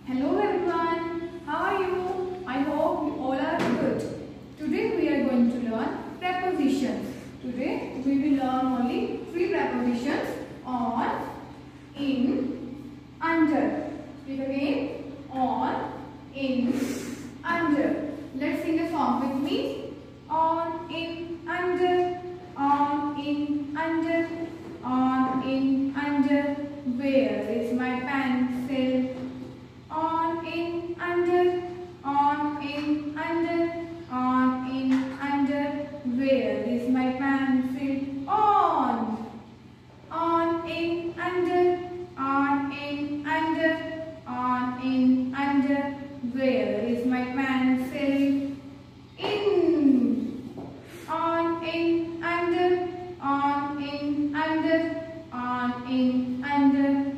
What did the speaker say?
Hello everyone, how are you? I hope you all are good. Today we are going to learn prepositions. Today we will learn only 3 prepositions on, in, under. Speak again. On, in, under. Let's sing a song with me. On, in, under. On, in, under. On, in, under. Where is my pencil? On, in, under. On, in, under. On, in, under. Where is my pencil? On. On, in, under. On, in, under. On, in, under. Where is my pencil? In. On, in, under. On, in, under. On, in, under.